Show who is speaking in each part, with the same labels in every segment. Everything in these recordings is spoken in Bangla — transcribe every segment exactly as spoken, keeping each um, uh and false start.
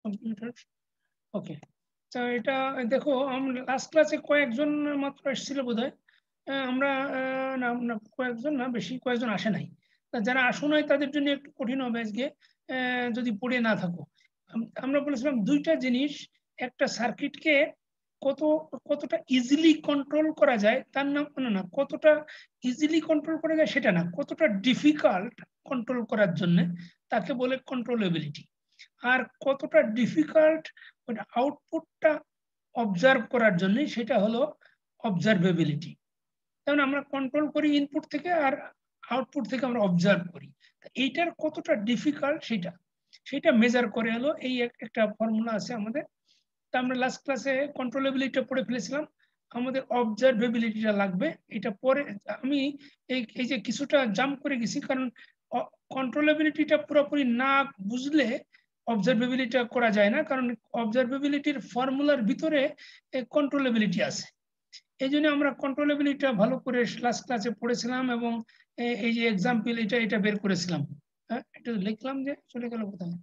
Speaker 1: কম্পিউটার ওকে। তো এটা দেখো আমরা লাস্ট ক্লাসে কয়েকজন মাত্র এসেছিল বোধহয়, আমরা না কয়েকজন না বেশি কয়েকজন আসে নাই। যারা আসো নাই তাদের জন্য একটু কঠিন হবে আজকে যদি পড়ে না থাকো। আমরা বলেছিলাম দুইটা জিনিস, একটা সার্কিটকে কত কতটা ইজিলি কন্ট্রোল করা যায় তার নাম না না কতটা ইজিলি কন্ট্রোল করা যায় সেটা না, কতটা ডিফিকাল্ট কন্ট্রোল করার জন্য তাকে বলে কন্ট্রোলেবিলিটি। আর কতটা ডিফিকাল্ট আউটপুটটা অবজার্ভ করার জন্য সেটা হলো অবজারভেবিলিটি। কারণ আমরা কন্ট্রোল করি ইনপুট থেকে আর আউটপুট থেকে আমরা অবজার্ভ করি, এইটার কতটা ডিফিকাল্ট সেটা সেটা মেজার করে হলো এই একটা ফর্মুলা আছে আমাদের। তা আমরা লাস্ট ক্লাসে কন্ট্রোলেবিলিটিটা পড়ে ফেলেছিলাম, আমাদের অবজারভেবিলিটিটা লাগবে। এটা পরে আমি এই এই যে কিছুটা জাম্প করে গেছি, কারণ কন্ট্রোলেবিলিটিটা পুরোপুরি না বুঝলে অবজারভেবিলিটিটা করা যায় না, কারণ অবজারভেবিলিটির ফর্মুলার ভিতরে কন্ট্রোলেবিলিটি আছে। এই জন্য আমরা কন্ট্রোলেবিলিটিটা ভালো করে লাস্ট ক্লাসে পড়েছিলাম এবং এই যে এক্সাম্পল এটা এটা বের করেছিলাম। হ্যাঁ, এটা লিখলাম যে চলে গেল কোথায়?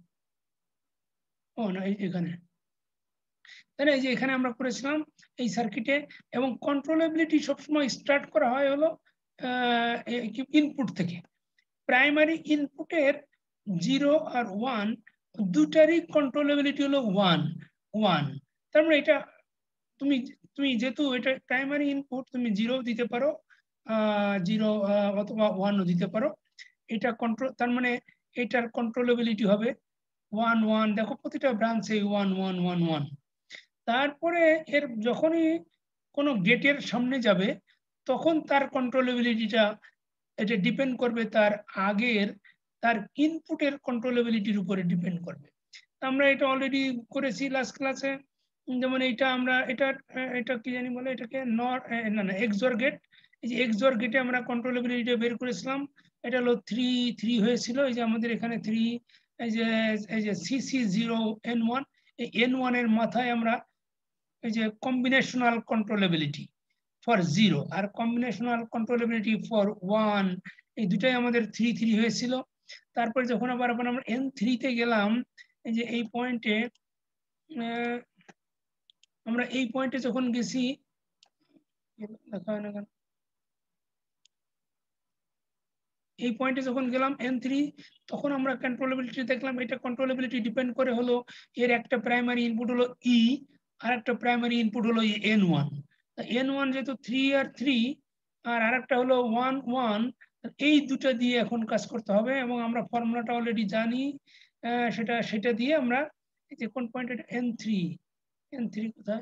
Speaker 1: ও না, এখানে তাহলে এই যে এখানে আমরা করেছিলাম এই সার্কিটে। এবং কন্ট্রোলেবিলিটি সবসময় স্টার্ট করা হয় হলো ইনপুট থেকে। প্রাইমারি ইনপুটের জিরো আর ওয়ান দুটারই কন্ট্রোলেবিলিটি হলো ওয়ান ওয়ান। তার মানে এটা তুমি তুমি যেহেতু এটা প্রাইমারি ইনপুট, তুমি জিরো দিতে পারো, জিরো অথবা ওয়ানও দিতে পারো। এটা কন্ট্রোল, তার মানে এটার কন্ট্রোলেবিলিটি হবে ওয়ান ওয়ান। দেখো প্রতিটা ব্রাঞ্চে ওয়ান ওয়ান ওয়ান ওয়ান। তারপরে এর যখনই কোনো গেটের সামনে যাবে তখন তার কন্ট্রোলেবিলিটিটা এটা ডিপেন্ড করবে তার আগের তার ইনপুটের কন্ট্রোলেবিলিটির উপরে ডিপেন্ড করবে। আমরা এটা অলরেডি করেছি লাস্ট ক্লাসে। যেমন এইটা আমরা এটা এটা কি জানি বলে এটাকে নট না না এক্সঅর গেট। এই যে এক্সঅর গেটে আমরা কন্ট্রোলেবিলিটি বের করেছিলাম। এটা হলো থ্রি থ্রি হয়েছিল। এই যে আমাদের এখানে থ্রি, এই যে এই যে সিসি জিরো এন ওয়ান, এই এন ওয়ান এর মাথায় আমরা এই যে কম্বিনেশনাল কন্ট্রোলেবিলিটি ফর জিরো আর কম্বিনেশনাল কন্ট্রোলেবিলিটি ফর ওয়ান, এই দুটাই আমাদের থ্রি থ্রি হয়েছিল। তারপরে যখন আবার আবার আমরা এন থ্রিতে গেলাম, এই যে এই পয়েন্টে আমরা এই পয়েন্টে যখন গেছি, দেখা হয় না কেন, এই পয়েন্টে যখন গেলাম এন থ্রি, তখন আমরা কন্ট্রোলেবিলিটি দেখলাম। এটা কন্ট্রোলেবিলিটি ডিপেন্ড করে হলো এর একটা প্রাইমারি ইনপুট হলো ই আর একটা প্রাইমারি ইনপুট হলো এন ওয়ান। এন ওয়ান যেহেতু থ্রি আর থ্রি আর আরেকটা হলো ওয়ান ওয়ান, এই দুটো দিয়ে এখন কাজ করতে হবে। এবং আমরা ফর্মুলাটা অলরেডি জানি, সেটা সেটা দিয়ে আমরা এই যে কোন পয়েন্ট এটা এন থ্রি, এন থ্রি কোথায়,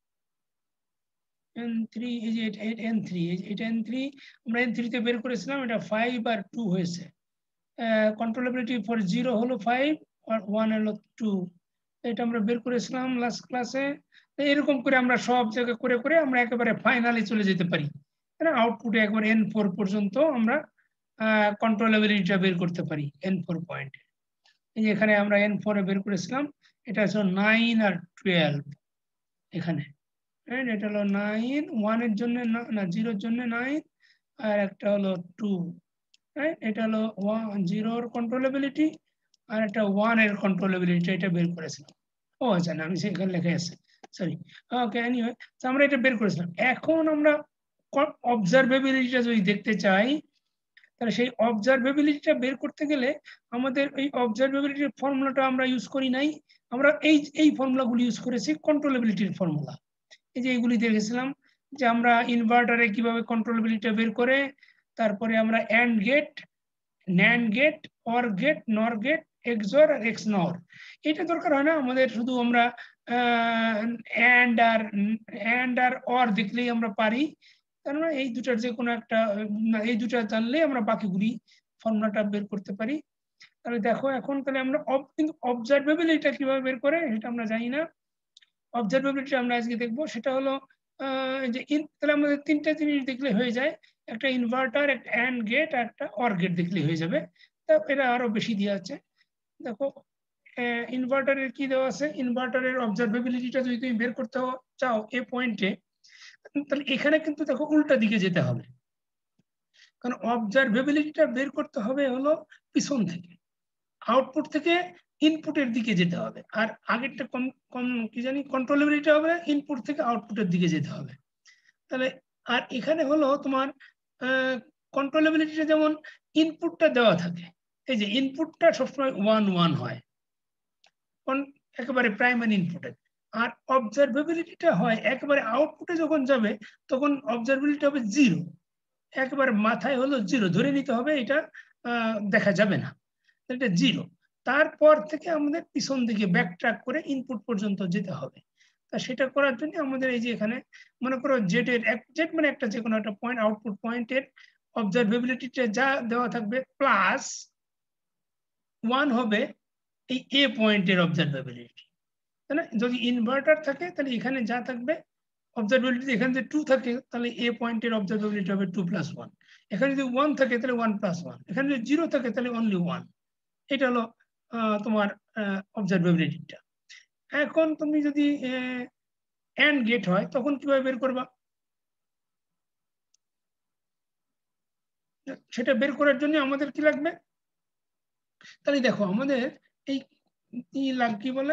Speaker 1: এন থ্রি এই যে এন থ্রি, এটা এন থ্রি আমরা এন থ্রি তে বের করেছিলাম। এটা ফাইভ আর টু হয়েছে। কন্ট্রোলেবিলিটি ফর জিরো হলো ফাইভ আর ওয়ান হলো টু। এটা আমরা বের করেছিলাম লাস্ট ক্লাসে। এরকম করে আমরা সব জায়গায় করে করে আমরা একেবারে ফাইনালি চলে যেতে পারি, আউটপুটে একবার এন ফোর পর্যন্ত আমরা কন্ট্রোলেবিলিটিটা বের করতে পারি এন ফোর পয়েন্ট। এই যে এখানে আমরা এন ফোর এ বের করেছিলাম, এটা হচ্ছে নাইন আর টুয়েলভ এখানে। এটা হলো নাইন, ওয়ানের জন্য না জিরোর জন্য নাইন, আর একটা হলো টু। এটা হলো ওয়ান জিরোর কন্ট্রোলেবিলিটি আর একটা ওয়ান এর কন্ট্রোলেবিলিটি, এটা বের করেছিলাম। ও আচ্ছা না, আমি সেখানে লেখা আছে, সরি। ওকে, এনিওয়ে আমরা এটা বের করেছিলাম। এখন আমরা অবজারভেবিলিটিটা যদি দেখতে চাই, তাহলে সেই অবজারভেবিলিটিটা বের করতে গেলে আমাদের এই অবজারভেবিলিটির ফর্মুলাটা আমরা ইউজ করি নাই। আমরা এই এই ফর্মুলাগুলো ইউজ করেছি কন্ট্রোলেবিলিটির ফর্মুলা। এই যে এইগুলি দেখেছিলাম যে আমরা ইনভার্টারে কিভাবে কন্ট্রোলেবিলিটিটা বের করে, তারপরে আমরা and gate, nand gate, or gate, nor gate, xor আর এক্স নর। এটা দরকার হয় না আমাদের, শুধু আমরা অ্যান্ড আর অ্যান্ড আর অর দেখলেই আমরা পারি। তার মানে এই দুটার যে কোনো একটা, এই দুটা জানলে আমরা বাকিগুলি ফর্মুলাটা বের করতে পারি। তাহলে দেখো এখন তাহলে আমরা কিন্তু অবজারভেবিলিটিটা কিভাবে বের করে সেটা আমরা জানি না। অবজারভেবিলিটি আমরা আজকে দেখবো, সেটা হলো যে তাহলে আমাদের তিনটা জিনিস দেখলে হয়ে যায়, একটা ইনভার্টার, একটা অ্যান্ড গেট আর একটা অর গেট দেখলে হয়ে যাবে। তা এটা আরো বেশি দেওয়া আছে। দেখো ইনভার্টারের কি দেওয়া আছে, ইনভার্টারের অবজারভেবিলিটিটা যদি তুমি বের করতে চাও এই পয়েন্টে, তাহলে এখানে কিন্তু দেখো উল্টা দিকে যেতে হবে, কারণ অবজারভেবিলিটিটা বের করতে হবে হলো পিছন থেকে, আউটপুট থেকে ইনপুটের দিকে যেতে হবে, আর আগেরটা কম কম কি জানি কন্ট্রোলেবিলিটি হবে ইনপুট থেকে আউটপুটের দিকে যেতে হবে। তাহলে আর এখানে হলো তোমার কন্ট্রোলেবিলিটিটা যেমন ইনপুটটা দেওয়া থাকে, এই যে ইনপুটটা সবসময় ওয়ান ওয়ান হয় একেবারে প্রাইমারি ইনপুটে, আর অবজারভেবিলিটিটা হয় একেবারে আউটপুটে যখন যাবে তখন অবজারভেবিলিটি হবে জিরো, একেবারে মাথায় হলো জিরো, ধরে নিতে হবে এটা দেখা যাবে না, এটা জিরো। তারপর থেকে আমাদের পিছন দিকে ব্যাক ট্র্যাক করে ইনপুট পর্যন্ত যেতে হবে। তা সেটা করার জন্য আমাদের এই যে এখানে মনে করো জেড এর এক জেড মানে একটা যে কোনো একটা পয়েন্ট, আউটপুট পয়েন্টের অবজারভেবিলিটিটা যা দেওয়া থাকবে প্লাস ওয়ান হবে এই এ পয়েন্টের অবজারভেবিলিটি, তাই না? যদি ইনভার্টার থাকে তাহলে এখানে যা থাকবে অবজারভেবিলিটি, এখানে যদি টু থাকে তাহলে এ পয়েন্টের অবজারভেবিলিটি হবে টু প্লাস ওয়ান, এখানে যদি ওয়ান থাকে তাহলে ওয়ান প্লাস ওয়ান, এখানে যদি জিরো থাকে তাহলে অনলি ওয়ান। এটা হলো তোমার অবজারভেবিলিটিটা। এখন তুমি যদি এন্ড গেট হয় তখন কিভাবে বের করবা, সেটা বের করার জন্য আমাদের কি লাগবে, তাহলে দেখো আমাদের এই কি লাগ কি বলে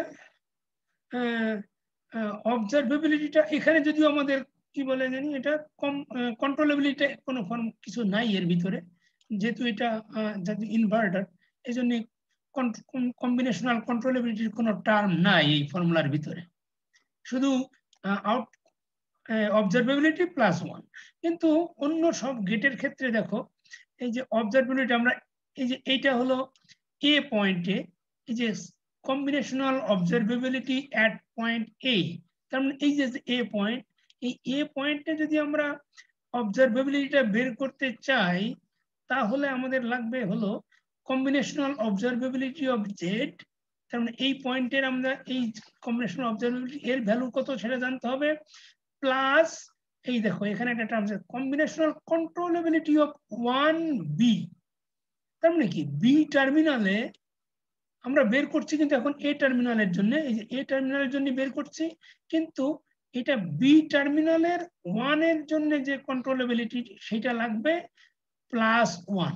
Speaker 1: অবজারভেবিলিটিটা এখানে যদিও আমাদের কি বলে জানি এটা কম কন্ট্রোলেবিলিটি কোনো ফর্ম কিছু নাই এর ভিতরে, যেহেতু এটা যদি ইনভার্টার এই জন্য কম্বিনেশনাল কন্ট্রোলেবিলিটির কোনো টার্ম নাই এই ফর্মুলার ভিতরে, শুধু আউট অবজারভেবিলিটি প্লাস ওয়ান। কিন্তু অন্য সব গেটের ক্ষেত্রে দেখো এই যে অবজারভেবিলিটি আমরা এই যে এইটা হলো এ পয়েন্টে, এই যে combinational observability at point A, তার মানে এই যে এ পয়েন্ট, এই এ পয়েন্টে যদি আমরা অবজারভেবিলিটিটা বের করতে চাই তাহলে আমাদের লাগবে হলো কম্বিনেশনাল অবজারভেবিলিটি অফ জেড, তার মানে এই পয়েন্টের আমরা এই কম্বিনেশনাল অবজারভেবিলিটি এর ভ্যালু কত সেটা জানতে হবে, প্লাস এই দেখো এখানে একটা টার্ম আছে combinational controllability of one B, তার মানে কি বি টার্মিনালে আমরা বের করছি কিন্তু এখন এ টার্মিনালের জন্য, এই যে এ টার্মিনালের জন্য বের করছি, কিন্তু এটা বি টার্মিনালের ওয়ান এর জন্য যে কন্ট্রোলেবিলিটি সেটা লাগবে প্লাস ওয়ান।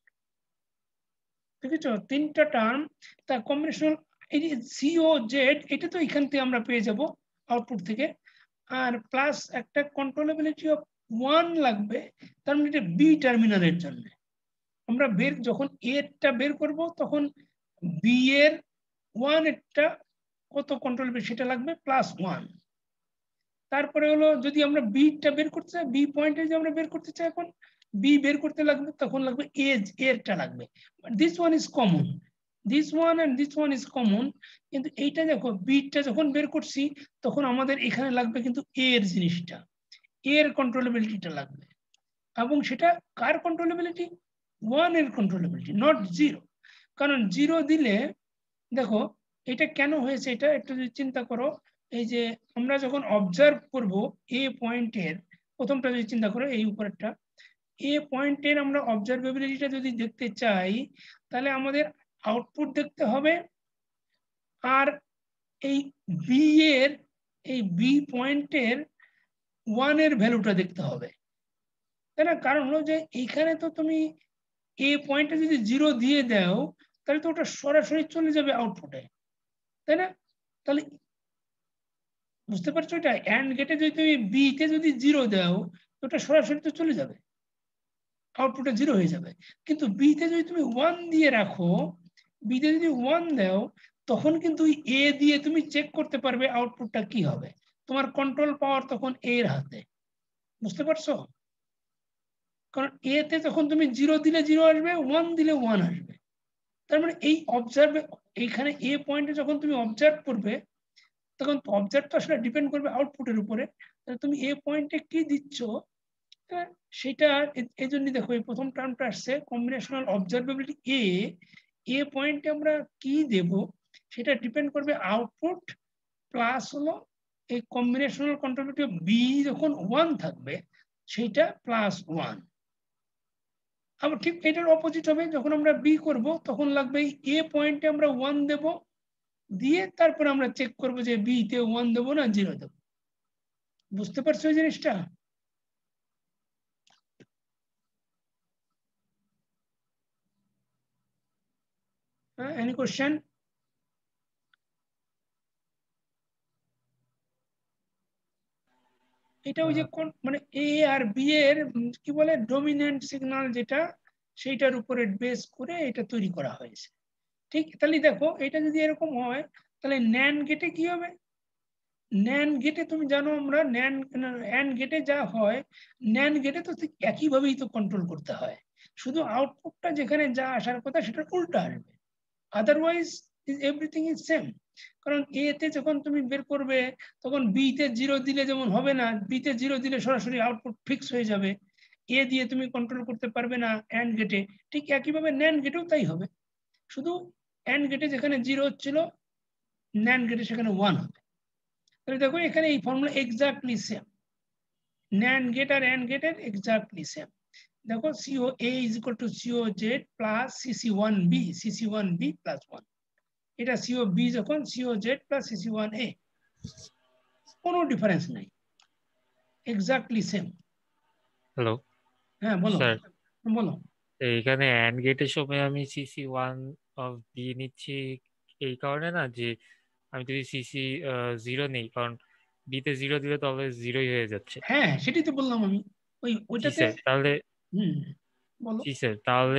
Speaker 1: দেখেছো তিনটা টার্ম, তার কম্বিনেশনাল এই যে সিও জেড এটা তো এখান থেকে আমরা পেয়ে যাব আউটপুট থেকে, আর প্লাস একটা কন্ট্রোলেবিলিটি অফ ওয়ান লাগবে, তার মানে এটা বি টার্মিনালের জন্য। আমরা বের যখন এরটা বের করব তখন বি এর ওয়ান এরটা কত কন্ট্রোলেবিলিটি সেটা লাগবে প্লাস ওয়ান। তারপরে হলো যদি আমরা বিটা বের করতে চাই, বি পয়েন্টে যে আমরা বের করতে চাই এখন বি বের করতে লাগবে তখন লাগবে এজ এরটা লাগবে, this one is common, this one and this one is common, কিন্তু এইটা দেখো বিটা যখন বের করছি তখন আমাদের এখানে লাগবে কিন্তু এর জিনিসটা, এর কন্ট্রোলেবিলিটিটা লাগবে, এবং সেটা কার কন্ট্রোলেবিলিটি, ওয়ান এর কন্ট্রোলেবিলিটি, নট জিরো। কারণ জিরো দিলে দেখো এটা কেন হয়েছে এটা একটু যদি চিন্তা করো, এই যে আমরা যখন অবজার্ভ করব এ পয়েন্টের প্রথমটা যদি চিন্তা করো এই উপরেরটা এ পয়েন্টের আমরা অবজারভেবিলিটিটা যদি দেখতে চাই তাহলে আমাদের আউটপুট দেখতে হবে আর এই বি এর এই বি পয়েন্টের ওয়ান এর ভ্যালুটা দেখতে হবে, তাই না? কারণ হলো যে এইখানে তো তুমি এ পয়েন্টে যদি জিরো দিয়ে দাও তাহলে তো ওটা সরাসরি চলে যাবে আউটপুটে, তাই না? তাহলে বুঝতে পারছো এটা এন্ড গেটে যদি তুমি বি তে যদি জিরো দাও ওটা সরাসরি তো চলে যাবে আউটপুটে জিরো হয়ে যাবে, কিন্তু বি তে যদি তুমি ওয়ান দিয়ে রাখো, বি তে যদি ওয়ান দাও তখন কিন্তু এ দিয়ে তুমি চেক করতে পারবে আউটপুটটা কি হবে, তোমার কন্ট্রোল পাওয়ার তখন এর হাতে, বুঝতে পারছো? কারণ এ তে তখন তুমি জিরো দিলে জিরো আসবে, ওয়ান দিলে ওয়ান আসবে, তার মানে এই অবজার্ভ এইখানে এ পয়েন্টে যখন তুমি অবজার্ভ করবে তখন অবজার্ভ তো আসলে ডিপেন্ড করবে আউটপুটের উপরে, তুমি এ পয়েন্টে কি দিচ্ছ সেটা এই জন্য দেখো এই প্রথম টার্মটা আসছে কম্বিনেশনাল অবজারভেবিলিটি এ, এ পয়েন্টে আমরা কি দেব সেটা ডিপেন্ড করবে আউটপুট প্লাস হলো এই কম্বিনেশনাল কন্ট্রোলেবিলিটি বি যখন ওয়ান থাকবে সেটা প্লাস ওয়ান। আবার ঠিক এটার অপোজিট হবে, যখন আমরা বি করব তখন লাগবে এ পয়েন্টে আমরা ওয়ান দেব, দিয়ে তারপর আমরা চেক করব যে বি তে ওয়ান দেবো না জিরো দেবো, বুঝতে পারছো এই জিনিসটা? Uh, any question? এটা ওই যে কোন মানে এ আর বি এর কি বলে ডমিনেন্ট সিগন্যাল যেটা সেইটার উপরে বেস করে এটা তৈরি করা হয়েছে। ঠিক তাহলে দেখো এটা যদি এরকম হয় তাহলে ন্যান্ড গেটে কি হবে? ন্যান্ড গেটে তুমি জানো আমরা ন্যান্ড অ্যান্ড গেটে যা হয়, ন্যান্ড গেটে তো ঠিক একইভাবেই তো কন্ট্রোল করতে হয়, শুধু আউটপুটটা যেখানে যা আসার কথা সেটা উল্টা আসবে, আদারওয়াইজ এভরিথিং ইজ সেম। কারণ এ তে যখন তুমি বের করবে তখন বি তে জিরো দিলে যেমন হবে না, বি তে জিরো দিলে সরাসরি আউটপুট ফিক্স হয়ে যাবে, এ দিয়ে তুমি কন্ট্রোল করতে পারবে না অ্যান্ড গেটে। ঠিক একইভাবে ন্যান্ড গেটেও তাই হবে, শুধু অ্যান্ড গেটে যেখানে জিরো হচ্ছিল ন্যান্ড গেটে সেখানে ওয়ান হবে। তাহলে দেখো এখানে এই formula exactly same, nand gate আর অ্যান্ড গেটের এক্স্যাক্টলি সেম। দেখো CO A is equal to CO Z plus CC one B, CC one B plus one, এটা সিও বি যখন CO Z plus CC one A, কোনো ডিফারেন্স নাই, এক্স্যাক্টলি সেম।
Speaker 2: হ্যালো
Speaker 1: হ্যাঁ বলো
Speaker 2: স্যার,
Speaker 1: বলো।
Speaker 2: এইখানে অ্যান্ড গেটের সময় আমি সিসি ওয়ান অফ বি নিচ্ছি এই কারণে না যে আমি যদি সিসি জিরো নেই, কারণ বিতে জিরো দিলে তবে জিরোই হয়ে যাচ্ছে।
Speaker 1: হ্যাঁ সেটাই তো বললাম আমি, ওই
Speaker 2: জি
Speaker 1: ওইটাতে।
Speaker 2: স্যার, তাহলে
Speaker 1: হুম বলো।
Speaker 2: জি স্যার তাহলে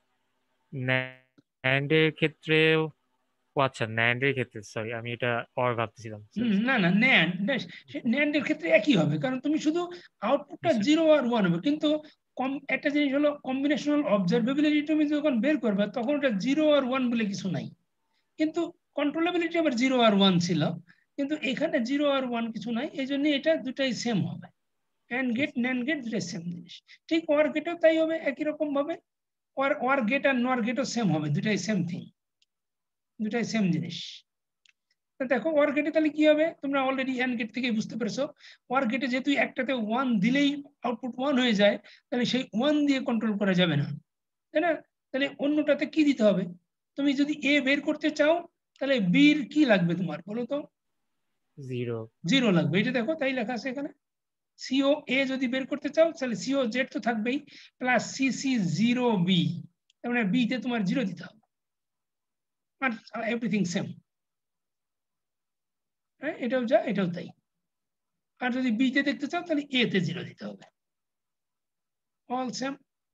Speaker 2: ন্যান্ডের ক্ষেত্রেও, ও আচ্ছা ন্যান্ডের ক্ষেত্রে সরি আমি এটা অর ভাবতেছিলাম।
Speaker 1: হুম না না ন্যান্ড, ন্যান্ডের ক্ষেত্রে একই হবে, কারণ তুমি শুধু
Speaker 2: জি
Speaker 1: আউটপুটটা
Speaker 2: স্যার।
Speaker 1: জিরো আর ওয়ান হবে, কিন্তু কম একটা জিনিস হলো কম্বিনেশনাল অবজারভেবিলিটি, তুমি যখন বের করবে তখন ওটা জিরো আর ওয়ান বলে কিছু নাই, কিন্তু কন্ট্রোলেবিলিটি আবার জিরো আর ওয়ান ছিল, কিন্তু এখানে জিরো আর ওয়ান কিছু নাই, এই জন্য এটা দুটাই সেম হবে, and
Speaker 2: G
Speaker 1: gate nand gate দুটাই সেম জিনিস। ঠিক ওয়ার গেটেও তাই হবে একই রকম ভাবে, ওয়ার ওয়ার গেট আর নর গেটও সেম হবে, দুটাই সেম থিং, দুটাই সেম জিনিস। দেখো ওয়ার গেটে তাহলে কি হবে, তোমরা অলরেডি অ্যান্ড গেট থেকে বুঝতে পেরেছো, ওয়ার গেটে যেহেতু একটাতে ওয়ান দিলেই আউটপুট ওয়ান হয়ে যায়, তাহলে সেই ওয়ান দিয়ে কন্ট্রোল করা যাবে না, তাই না? তাহলে অন্যটাতে কি দিতে হবে? তুমি যদি এ বের করতে চাও তাহলে বির কি লাগবে তোমার বলো তো?
Speaker 2: জিরো।
Speaker 1: জিরো লাগবে, এটা দেখো তাই লেখা আছে এখানে, সিও এ যদি বের করতে চাও তাহলে সিও জেড তো থাকবেই, প্লাস সিসি জিরো বি, তার মানে বি তে তোমার জিরো দিতে হবে, আর এভরিথিং সেম। হ্যাঁ এটাও যা এটাও তাই, আর যদি বি তে দেখতে চাও তাহলে এ তে জিরো দিতে হবে, অল সেম।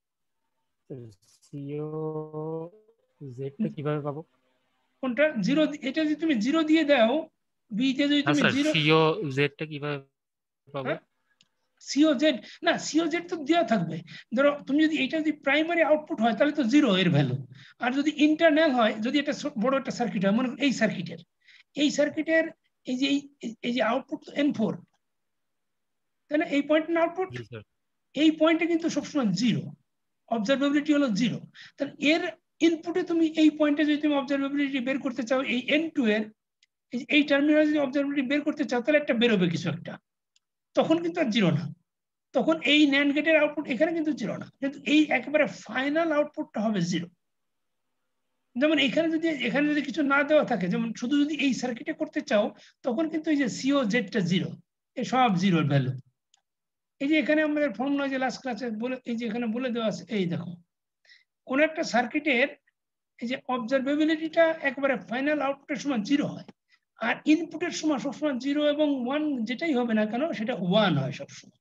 Speaker 2: সিও জেডটা কিভাবে পাবো?
Speaker 1: কোনটা জিরো? এটা যদি তুমি জিরো দিয়ে দাও, বি তে যদি
Speaker 2: না
Speaker 1: তুমি
Speaker 2: স্যার,
Speaker 1: জিরো,
Speaker 2: সিও জেডটা কিভাবে পাবো?
Speaker 1: হ্যাঁ সিও জেড না, সিও জেড তো দেওয়া থাকবে, ধরো তুমি যদি এটা যদি প্রাইমারি আউটপুট হয় তাহলে তো জিরো এর ভ্যালু, আর যদি ইন্টারনাল হয়, যদি এটা বড় একটা সার্কিট হয়, মনে এই সার্কিটের এই সার্কিটের এই যে এই যে আউটপুট এন ফোর, তাহলে এই পয়েন্ট না আউটপুট,
Speaker 2: জি স্যার।
Speaker 1: এই পয়েন্টে কিন্তু সবসময় জিরো, অবজারভেবিলিটি হলো জিরো, তাহলে এর ইনপুটে তুমি এই পয়েন্টে যদি তুমি অবজারভেবিলিটি বের করতে চাও, এই এন টু এর এই টার্মিনাল যদি অবজারভেবিলিটি বের করতে চাও তাহলে একটা বেরোবে কিছু একটা, তখন কিন্তু আর জিরো না, তখন এই ন্যান্ড গেটের আউটপুট এখানে কিন্তু জিরো না, কিন্তু এই একেবারে ফাইনাল আউটপুটটা হবে জিরো। যেমন এখানে যদি এখানে যদি কিছু না দেওয়া থাকে, যেমন শুধু যদি এই সার্কিটে করতে চাও, তখন কিন্তু এই যে সিও জেডটা জিরো, এই সব জিরোর ভ্যালু। এই যে এখানে আমাদের ফর্মুলা যে লাস্ট ক্লাসে বলে, এই যে এখানে বলে দেওয়া আছে, এই দেখো কোন একটা সার্কিটের এই যে অবজারভেবিলিটিটা একবারে ফাইনাল আউটপুটের সময় জিরো হয়, আর ইনপুটের সময় সবসময় জিরো এবং ওয়ান যেটাই হবে না কেন সেটা ওয়ান হয় সবসময়,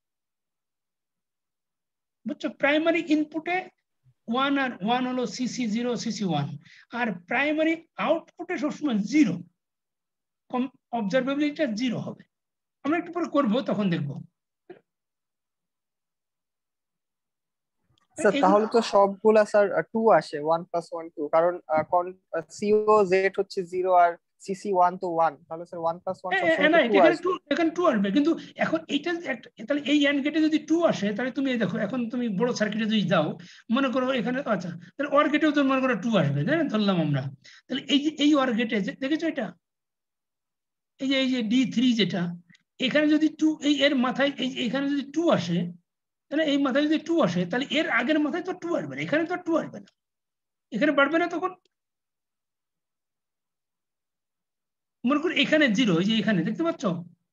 Speaker 1: বুঝছো? প্রাইমারি ইনপুটে ওয়ান আর ওয়ান হলো সিসি জিরো সিসি ওয়ান, আর প্রাইমারি আউটপুটে সবসময় জিরো, অবজারভেবিলিটিটা জিরো হবে। আমরা একটু পরে করবো তখন দেখবো।
Speaker 3: স্যার তাহলে তো সবগুলা স্যার টু আসে, ওয়ান প্লাস ওয়ান টু, কারণ সিও জেড হচ্ছে জিরো আর সিসি ওয়ান তো ওয়ান, তাহলে স্যার ওয়ান প্লাস ওয়ান সবসময় তো টু
Speaker 1: এখানে টু,
Speaker 3: আসবে।
Speaker 1: এখানে টু আসবে, কিন্তু এখন এইটা তাহলে এই অ্যান্ড গেটে যদি টু আসে তাহলে তুমি দেখো, এখন তুমি বড় সার্কিটে যদি যাও, মনে করো এখানে আচ্ছা তাহলে ওয়ার গেটেও তো মনে করো টু আসবে, তাই না? ধরলাম আমরা, তাহলে এই যে এই ওয়ার গেটে দেখেছো এটা, এই যে এই যে ডি থ্রি যেটা, এখানে যদি টু এই এর মাথায় এই এখানে যদি টু আসে, তাহলে এই মাথায় যদি টু আসে তাহলে এর আগের মাথায় তো টু আসবে না, এখানে তো টু আসবে না, এখানে বাড়বে না তখন? মনে করো এখানে জিরো, এই যে এখানে দেখতে পাচ্ছ,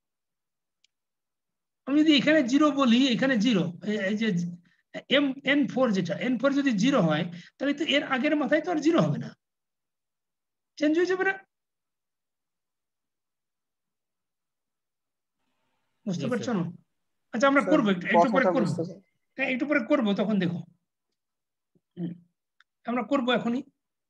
Speaker 1: আমি যদি এখানে জিরো বলি, এখানে জিরো, এই যে এম এন ফোর যেটা, এন ফোর যদি জিরো হয় তাহলে তো এর আগের মাথায় তো আর জিরো হবে না, চেঞ্জ হয়ে যাবে না? বুঝতে
Speaker 2: জি
Speaker 1: পারছো
Speaker 2: স্যার।
Speaker 1: না? আচ্ছা আমরা
Speaker 3: স্যার,
Speaker 1: করবো একটু একটু পরে
Speaker 3: কথাটা
Speaker 1: করবো,
Speaker 3: বুঝতে চাই।
Speaker 1: হ্যাঁ একটু পরে করবো, তখন দেখো হুম, আমরা করবো এখনই।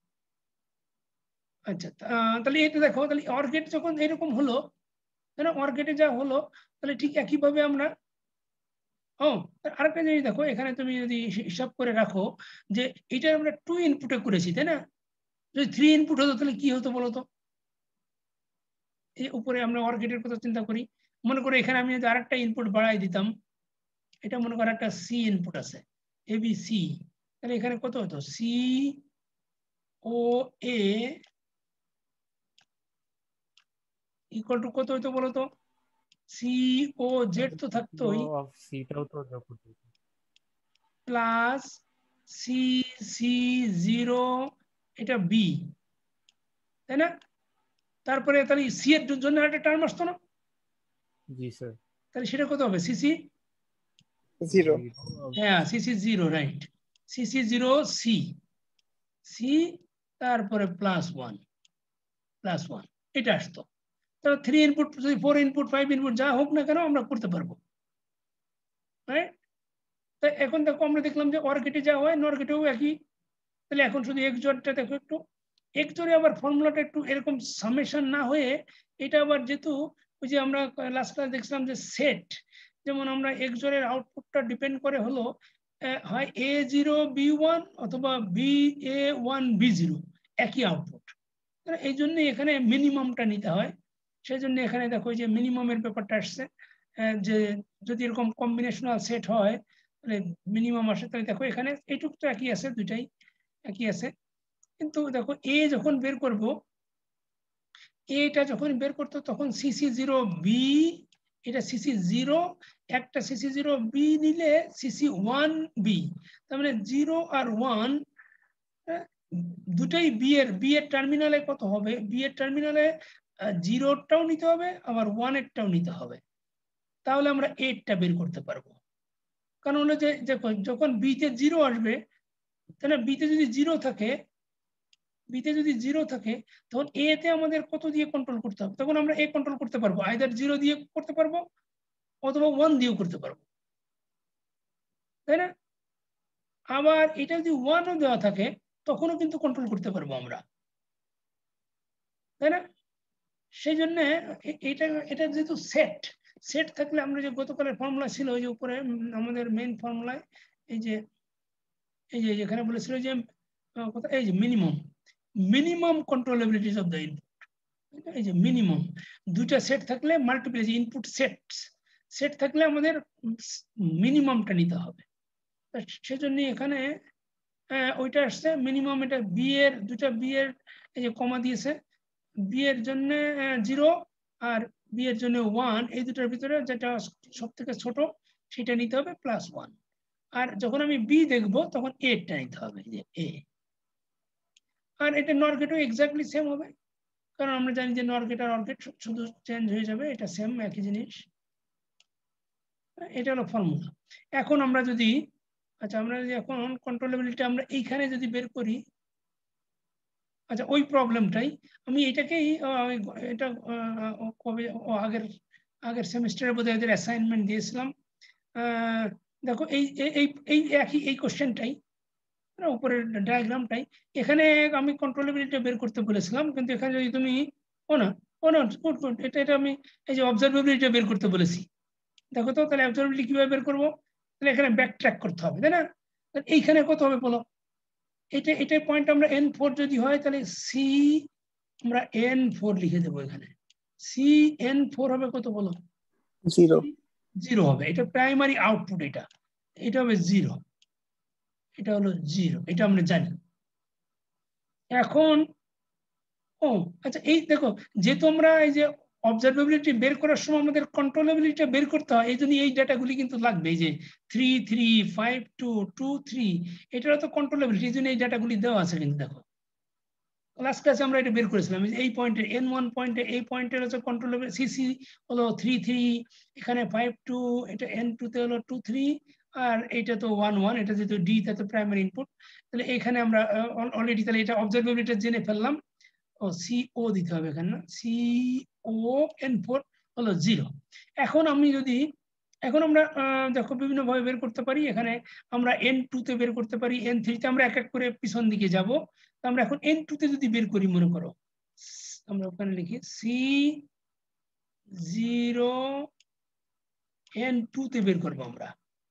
Speaker 1: আচ্ছা আহ, তাহলে এটা দেখো, তাহলে অর গেট যখন এরকম হলো, তাই না, অর গেটে যা হলো, তাহলে ঠিক একইভাবে আমরা, ও আরেকটা জিনিস দেখো, এখানে তুমি যদি হিসাব করে রাখো যে এটা আমরা টু ইনপুটে করেছি, তাই না? যদি থ্রি ইনপুট হতো তাহলে কি হতো বলো তো? এই উপরে আমরা অর গেটের কথা চিন্তা করি, মনে করো এখানে আমি যদি আরেকটা ইনপুট বাড়াই দিতাম, এটা মনে করো একটা সি ইনপুট আছে, এ বি সি, তাহলে এখানে কত হতো? C O A equal to কত হইতো বলো তো? সি ও জেড তো থাকতোই,
Speaker 2: অফ সিটাও তো যোগ করতে হতো।
Speaker 1: প্লাস সি সি জিরো, এটা বি, তাই না? তারপরে তাহলে সি এর জন্য একটা টার্ম আসতো না,
Speaker 2: জি স্যার।
Speaker 1: তাহলে সেটা কত হবে? CC,
Speaker 3: zero.
Speaker 1: হ্যাঁ CC zero, right, CC zero C, C তারপরে প্লাস ওয়ান, প্লাস ওয়ান, এটা আসতো। তাহলে থ্রি ইনপুট, যদি ফোর ইনপুট, ফাইভ ইনপুট যা হোক না কেন আমরা করতে পারবো, রাইট? তাই এখন দেখো আমরা দেখলাম যে অর গেটে যা হয় নর গেটেও একই। তাহলে এখন শুধু এক্স জোরটা দেখো একটু, এক্স জোরে আবার ফর্মুলাটা একটু এরকম সামেশন না হয়ে, এটা আবার যেহেতু ওই যে আমরা লাস্ট ক্লাস দেখছিলাম যে সেট, যেমন আমরা এক্স জোরের আউটপুটটা ডিপেন্ড করে হলো আহ, হয় এ জিরো বি ওয়ান অথবা B A one B zero, একই আউটপুট। এই জন্য এখানে মিনিমামটা নিতে হয়, সেই জন্য এখানে দেখো যে মিনিমামের ব্যাপারটা আসছে, আহ, যে যদি এরকম কম্বিনেশনাল সেট হয় তাহলে মিনিমাম আসে। তাহলে দেখো এখানে এইটুক তো একই আছে, দুইটাই একই আছে, কিন্তু দেখো এ যখন বের করব, এটা যখন বের করতো তখন সিসি জিরো বি, এটা সিসি জিরো, একটা সিসি জিরো বি নিলে সিসি ওয়ান বি, তার মানে জিরো আর ওয়ান দুটাই বি এর, বি এর টার্মিনালে কত হবে? বি এর টার্মিনালে জিরোটাও নিতে হবে আবার ওয়ান এরটাও নিতে হবে, তাহলে আমরা এইটটা বের করতে পারবো। কারণ হলো যে দেখো যখন বিতে জিরো আসবে, তাহলে বিতে যদি জিরো থাকে, বিতে যদি জিরো থাকে তখন এ তে আমাদের কত দিয়ে কন্ট্রোল করতে হবে? তখন আমরা এ কন্ট্রোল করতে পারবো, আইদার জিরো দিয়ে করতে পারবো অথবা ওয়ান দিয়েও করতে পারবো, তাই না? আবার এটা যদি ওয়ানও দেওয়া থাকে তখনও কিন্তু কন্ট্রোল করতে পারবো আমরা, তাই না? সেই জন্য এটা এটা যেহেতু সেট, সেট থাকলে আমরা যে গতকালের ফর্মুলা ছিল ওই যে উপরে আমাদের মেইন ফর্মুলায়, এই যে এই যে এখানে বলেছিল যে এই যে minimum, minimum controllabilities of the input, এই যে মিনিমাম দুইটা সেট থাকলে মাল্টিপ্লাই, যে ইনপুট সেট, সেট থাকলে আমাদের মিনিমামটা নিতে হবে। সেজন্য এখানে ওইটা আসছে মিনিমাম, এটা বি এর, দুটা বি এর এই যে কমা দিয়েছে, বি এর জন্য জিরো আর বি এর জন্য ওয়ান, এই দুটার ভিতরে যেটা সব থেকে ছোট সেটা নিতে হবে প্লাস ওয়ান। আর যখন আমি বি দেখবো তখন এটা নিতে হবে, যে এ। আর এটা নর গেটও এক্স্যাক্টলি সেম হবে, কারণ আমরা জানি যে নর গেট আর অর গেট শুধু চেঞ্জ হয়ে যাবে, এটা সেম একই জিনিস। এটা হলো ফর্মুলা। এখন আমরা যদি, আচ্ছা আমরা যদি এখন কন্ট্রোলেবিলিটি আমরা এইখানে যদি বের করি, আচ্ছা ওই প্রবলেমটাই আমি এটাকেই এটা কবে আগের আগের সেমিস্টারে বোধহয় এদের অ্যাসাইনমেন্ট দিয়েছিলাম। দেখো এই এই এই একই এই কোশ্চেনটাই, উপরের ডায়াগ্রামটাই, এখানে আমি কন্ট্রোলেবিলিটি বের করতে বলেছিলাম, কিন্তু এখানে যদি তুমি ও না ও না গুড গুড, এটা এটা আমি এই যে অবজারভেবিলিটি বের করতে বলেছি। দেখো তো তাহলে অবজারভেবিলিটি কিভাবে বের করবো? তাহলে এখানে ব্যাক ট্র্যাক করতে হবে, তাই না? এইখানে কত হবে বলো? এটা এটার পয়েন্ট আমরা এন ফোর যদি হয় তাহলে সি আমরা এন ফোর লিখে দেবো, এখানে সি এন ফোর হবে কত বলো?
Speaker 3: জিরো।
Speaker 1: জিরো হবে, এটা প্রাইমারি আউটপুট, এটা এটা হবে জিরো, এটা হলো জিরো, এটা আমরা জানি। এখন ও আচ্ছা এই দেখো, যেহেতু আমরা এই যে অবজারভেবিলিটি বের করার সময় আমাদের কন্ট্রোলেবিলিটি বের করতে হয়, এই জন্য এই ডাটাগুলি কিন্তু লাগবে, এই যে three three five two two three, এটারও তো কন্ট্রোলেবিলিটি, এই জন্য এই ডাটাগুলি দেওয়া আছে। কিন্তু দেখো লাস্ট ক্লাসে আমরা এটা বের করেছিলাম, এই পয়েন্টে এন ওয়ান পয়েন্টে, এই পয়েন্টের হচ্ছে কন্ট্রোলেবল সিসি হলো থ্রি থ্রি, এখানে ফাইভ টু, এটা এন টু তে হলো টু থ্রি, আর এটা তো ওয়ান ওয়ান, এটা যেহেতু ডি তাতে প্রাইমারি ইনপুট, তাহলে এখানে আমরা অলরেডি তাহলে এটা অবজারভেবিলিটি জেনে ফেললাম। ও সি ও দিতে হবে এখানে, না সি ও এন ফোর হলো জিরো। এখন আমি যদি এখন আমরা দেখো বিভিন্ন ভাবে বের করতে পারি। এখানে আমরা এন টু তে বের করতে পারি, এন থ্রি তে আমরা এক এক করে পিছন দিকে যাব। তো আমরা এখন এন টু তে যদি বের করি, মনে করো আমরা ওখানে লিখি সি জিরো এন টু তে বের করবো আমরা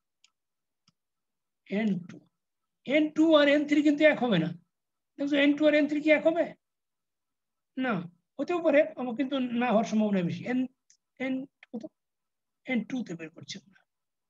Speaker 1: এন টু। এন টু আর এন থ্রি কিন্তু এক হবে না, দেখছো এন টু আর এন থ্রি কি এক হবে না? হতেও পারে, আমার কিন্তু না হওয়ার সম্ভাবনা বেশি। এন এন কত এন টু তে বের করছি আমরা।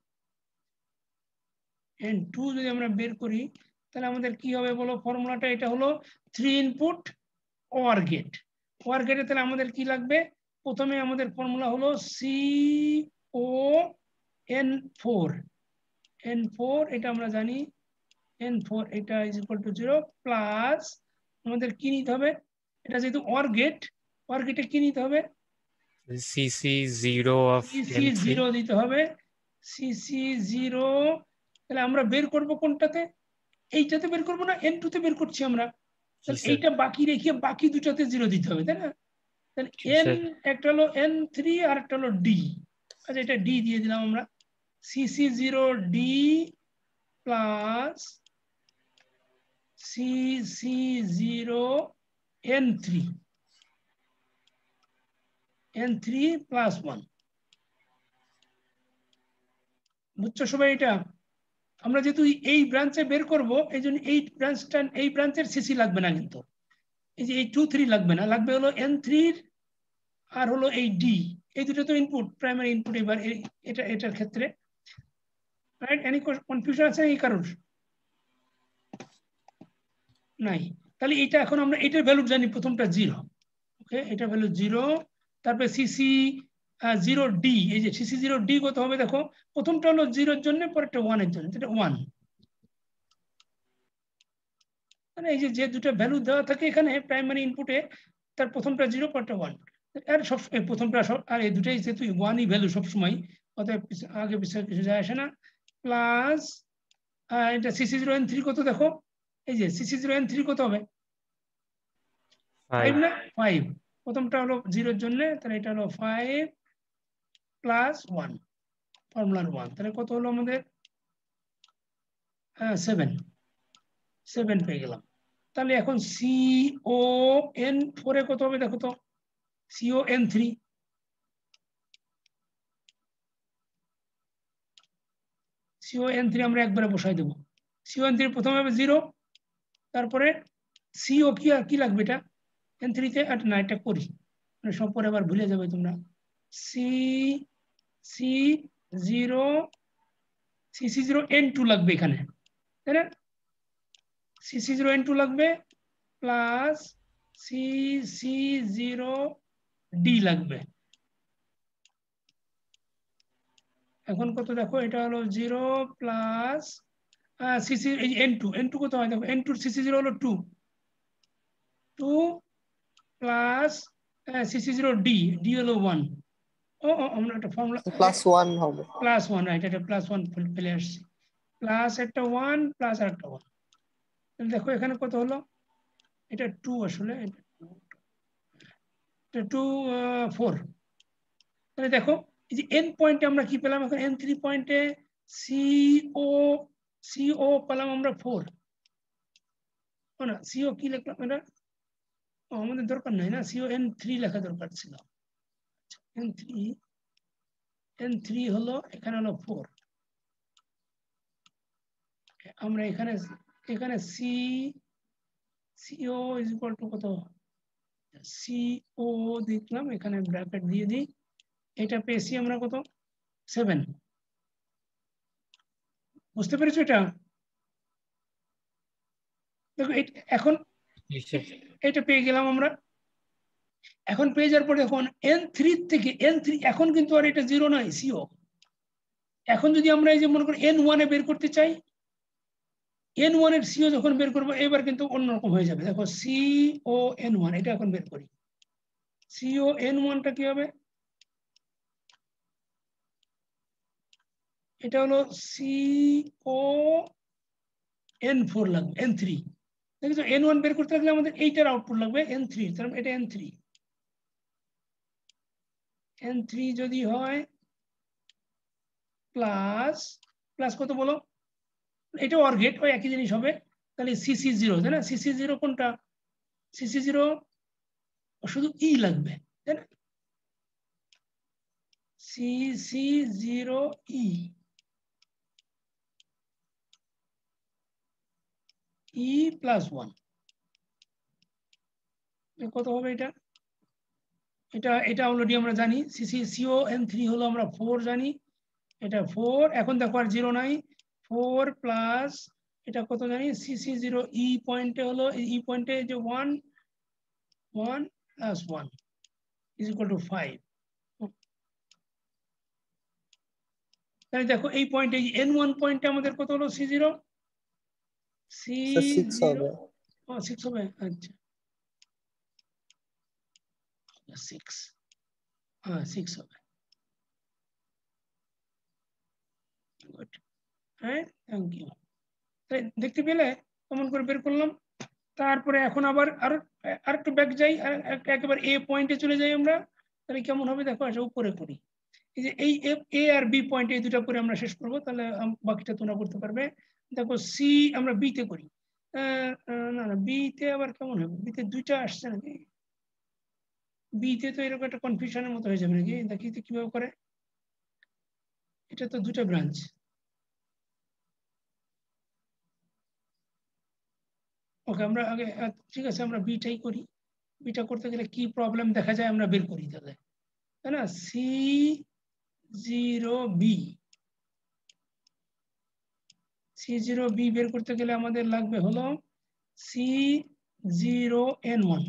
Speaker 1: এন টু যদি আমরা বের করি তাহলে আমাদের কি হবে বলো? ফর্মুলাটা এটা হলো three input or gate. Or গেটে তাহলে আমাদের কি লাগবে? প্রথমে আমাদের ফর্মুলা হলো C O N four. N four এটা আমরা জানি, এন ফোর এটা is equal to zero plus আমাদের কি নিতে হবে? এটা যেহেতু ওয়ার গেট, ওয়ার গেটে কি নিতে হবে?
Speaker 2: CC zero of
Speaker 1: CC zero দিতে হবে। সিসি জিরো তাহলে আমরা বের করব কোনটাতে? এইটাতে বের করবো না, এন টু তে বের করছি আমরা। তাহলে এইটা বাকি রেখে বাকি দুটাতে জিরো দিতে হবে, তাই না? তাহলে এন একটা হলো এন থ্রি আর একটা হলো ডি। আচ্ছা এটা ডি দিয়ে দিলাম আমরা। CC zero D plus CC zero N three, N three plus one. বুঝছো সবাই? এটা আমরা যেহেতু এই ব্রাঞ্চে বের করব, এই জন্য এই ব্রাঞ্চটা, এই ব্রাঞ্চের সিসি লাগবে না, কিন্তু এই যে এই টু থ্রি লাগবে না, লাগবে হলো এন থ্রির আর হলো এই ডি। এই দুটো তো ইনপুট, প্রাইমারি ইনপুট। এবার এটা এটার ক্ষেত্রে রাইট, এনি কনফিউশন আছে এই কারণ নাই? তাহলে এটা এখন আমরা এটার ভ্যালু জানি, প্রথমটা জিরো। ওকে, এটা ভ্যালু জিরো। তারপরে সিসি জিরো ডি, এই যে সিসি জিরো ডি কত হবে দেখো? প্রথমটা হলো জিরোর জন্য, পরেরটা ওয়ানের জন্য, এটা ওয়ান। মানে এই যে যে দুটো ভ্যালু দেওয়া থাকে এখানে প্রাইমারি ইনপুটে, তার প্রথমটা জিরো, পরেরটা ওয়ান। আর সব প্রথমটা সব, আর এই দুটাই যেহেতু ওয়ানই ভ্যালু সবসময়, অতএব আগে পিছনে কিছু যায় আসে না। প্লাস এটা সিসি জিরো এন থ্রি কত দেখো? এই যে সিসি জিরো এন থ্রি কত হবে? ফাইভ না? ফাইভ। প্রথমটা হলো জিরোর জন্য, তাহলে এটা হলো ফাইভ প্লাস ওয়ান, ফর্মুলার ওয়ান। তাহলে কত হলো আমাদের? সেভেন। সেভেন পেয়ে গেলাম। তাহলে এখন সিও এন ফোরে কত হবে দেখো তো? CO N three, CO N three আমরা একবারে বসাই দেবো। সিও এন থ্রি প্রথমে হবে জিরো, তারপরে সিও কি আর কি লাগবে? এটা এন থ্রিতে না, এটা করি সব পরে আবার ভুলে যাবে তোমরা। C C zero CC zero N two লাগবে এখানে, তাই না? সিসি জিরো এন টু লাগবে প্লাস সিসি জিরো ডি লাগবে। এখন কত দেখো? এটা হলো zero plus CC N two, N two কত হয় দেখো? এন টু সিসি জিরো হলো two, two plus CC zero D, D হলো ওয়ান। ও আমরা একটা ফর্মুলা
Speaker 3: প্লাস ওয়ান হবে,
Speaker 1: প্লাস ওয়ান, রাইট, এটা প্লাস ওয়ান ফেলে আসছি। প্লাস একটা ওয়ান প্লাস আর একটা ওয়ান। দেখো এখানে কত হলো? এটা টু, আসলে এটা টু ফোর। তাহলে দেখো এই যে এন পয়েন্টে আমরা কি পেলাম? এখন এন থ্রি পয়েন্টে সিও সিও পেলাম আমরা ফোর। না, সিও কি লিখলাম এটা? আমাদের দরকার নাই না, সিও এন থ্রি লেখা দরকার ছিল। এন থ্রি এন থ্রি হলো এখানে হলো ফোর। আমরা এখানে এখানে C CO is equal to কত? সিও দেখলাম, এখানে ব্র্যাকেট দিয়ে দিই। এটা পেয়েছি আমরা কত? সেভেন। বুঝতে পেরেছো এটা? দেখো এখন এটা পেয়ে গেলাম আমরা। এখন পেয়ে যাওয়ার পরে এখন এন থ্রি থেকে এন থ্রি, এখন কিন্তু আর এটা জিরো নয় সিও। এখন যদি আমরা এই যে মনে করি এন ওয়ানে বের করতে চাই, এন ওয়ান এর সিও যখন বের করবো এবার কিন্তু অন্যরকম হয়ে যাবে। দেখো সিও এন ওয়ান, এটা এখন বের করি। সিও এন ওয়ানটা কি হবে? এটা হলো সিও এন ফোর লাগবে, এন থ্রি। দেখেছো এন ওয়ান বের করতে লাগলে আমাদের এইটার আউটপুট লাগবে এন থ্রি, তার এটা এন থ্রি। এন থ্রি যদি হয় প্লাস প্লাস কত বলো, এটা অর গেট ওই একই জিনিস হবে, তাহলে সিসি জিরো তাই না, সিসি জিরো কোনটা, সিসি জিরো শুধু ই লাগবে তাই না, CC zero E E plus one কত হবে এটা, এটা এটা অলরেডি আমরা জানি সিসি সিও এন থ্রি হলো আমরা ফোর জানি, এটা ফোর, এখন দেখো আর জিরো নাই, ফোর প্লাস এটা কত জানি সিসি জিরো ই পয়েন্টে হলো, ই পয়েন্টে যে one one plus one is equal to five. তাহলে দেখো এই পয়েন্টে এন ওয়ান পয়েন্টে আমাদের কত হলো C zero, C zero six হবে, আচ্ছা সিক্স, হ্যাঁ সিক্স হবে, গুড, হ্যাঁ থ্যাংক ইউ। দেখতে পেলে কেমন করে বের করলাম। তারপরে এখন আবার আর আরেকটু ব্যাক যাই, একেবারে এ পয়েন্টে চলে যাই আমরা, তাহলে কেমন হবে দেখো, আসলে উপরে করি, এই যে এই এ আর বি পয়েন্ট এই দুটা করে আমরা শেষ করবো, তাহলে বাকিটা তোমরা করতে পারবে। দেখো সি আমরা বি তে করি, না না বি তে আবার কেমন হবে, বি তে দুইটা আসছে নাকি, বি তে তো এরকম একটা কনফিউশনের মতো হয়ে যাবে নাকি, দেখি কিভাবে করে, এটা তো দুটা ব্রাঞ্চ, ওকে আমরা আগে ঠিক আছে আমরা বিটাই করি, বিটা করতে গেলে কি প্রবলেম দেখা যায় আমরা বের করি তাহলে, তাই না, C zero B, C zero B বের করতে গেলে আমাদের লাগবে হলো C zero N one,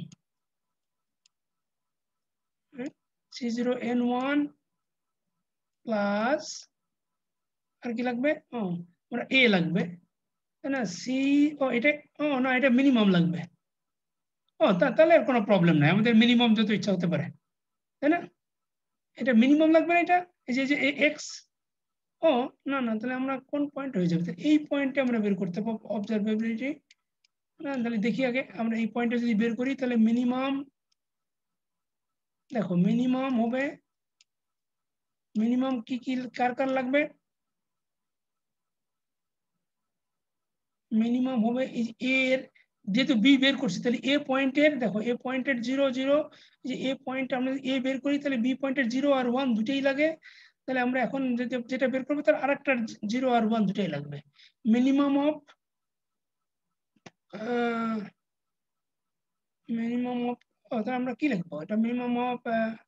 Speaker 1: C zero N one plus আর কি লাগবে, ও আমরা এ লাগবে তাই না, সি ও এটা ও না এটা মিনিমাম লাগবে, ও তাহলে আর কোনো প্রবলেম নাই, আমাদের মিনিমাম যত ইচ্ছা হতে পারে তাই না, এটা মিনিমাম লাগবে না, এটা এই যে এক্স, ও না না তাহলে আমরা কোন পয়েন্ট হয়ে যাবে, এই পয়েন্টে আমরা বের করতে পারবো অবজারভেবিলিটি, না তাহলে দেখি আগে আমরা এই পয়েন্টে যদি বের করি তাহলে মিনিমাম, দেখো মিনিমাম হবে, মিনিমাম কি কি কার কার লাগবে, মিনিমাম হবে এর, যেহেতু বি বের করছি তাহলে এ পয়েন্টের, দেখো এ পয়েন্টের জিরো জিরো, যে এ পয়েন্ট আমরা এ বের করি তাহলে বি পয়েন্টের জিরো আর ওয়ান দুটেই লাগে, তাহলে আমরা এখন যেটা বের করবো তার আরেকটা জিরো আর ওয়ান দুটাই লাগবে, মিনিমাম অফ মিনিমাম অফ, তাহলে আমরা কি লিখবো, এটা minimum of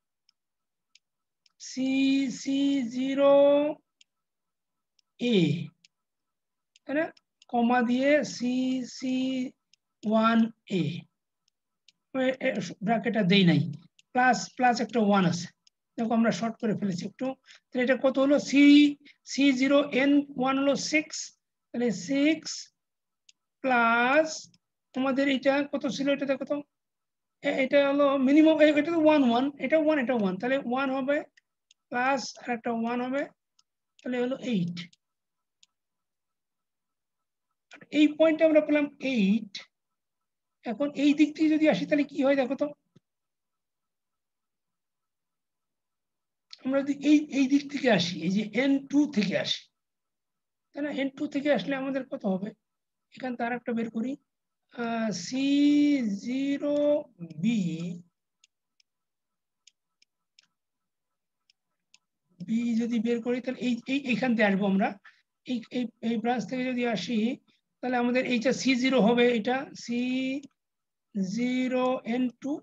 Speaker 1: C C zero A তাই না, কমা দিয়ে সি সি ওয়ান এ, ব্র্যাকেটটা দেই নাই, প্লাস প্লাস একটা ওয়ান আছে, দেখো আমরা শর্ট করে ফেলেছি একটু, তাহলে এটা কত হলো, C C zero N one হলো সিক্স, তাহলে সিক্স প্লাস তোমাদের এটা কত ছিল, এটা দেখো তো, এটা হলো মিনিমাম, এটা তো ওয়ান ওয়ান, এটা ওয়ান এটা ওয়ান, তাহলে ওয়ান হবে প্লাস আর একটা ওয়ান হবে, তাহলে হলো এইট, এই পয়েন্টে আমরা পেলাম এইট, এখন এই দিক থেকে যদি আসি তাহলে কি হয় দেখো তো, আমরা যদি এই এই দিক থেকে আসি, এই যে এন টু থেকে আসি তাই না, এন টু থেকে আসলে আমাদের কত হবে, এখান থেকে আরেকটা বের করি, সি জিরো বি বি যদি বের করি তাহলে এই এইখান থেকে আসবো আমরা, এই এই ব্রাঞ্চ থেকে যদি আসি তাহলে আমাদের এইটা সি জিরো হবে, এটা C zero N two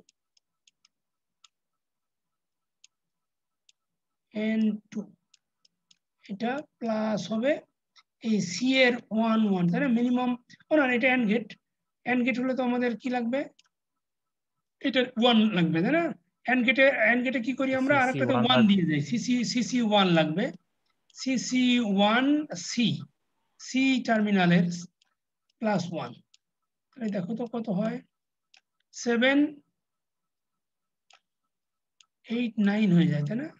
Speaker 1: N two, এটা প্লাস হবে এই সি এর ওয়ান ওয়ান তাই না, মিনিমাম, ও না এটা এন্ড গেট, এন্ড গেট হলে তো আমাদের কি লাগবে, এটা ওয়ান লাগবে তাই না, এন্ড গেটে এন্ড গেটে কি করি আমরা আরেকটাতে ওয়ান দিয়ে যাই, সিসি সিসি ওয়ান লাগবে, সিসি ওয়ান সি সি টার্মিনালের প্লাস ওয়ান, তাহলে দেখো তো কত হয়, সেভেন এইট নাইন হয়ে যায় তাই না,